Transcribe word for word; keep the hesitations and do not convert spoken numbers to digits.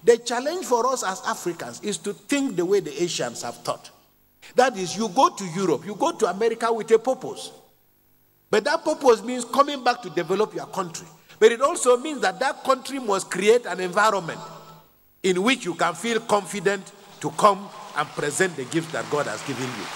The challenge for us as Africans is to think the way the Asians have thought. That is, you go to Europe, you go to America with a purpose. But that purpose means coming back to develop your country. But it also means that that country must create an environment in which you can feel confident to come and present the gift that God has given you.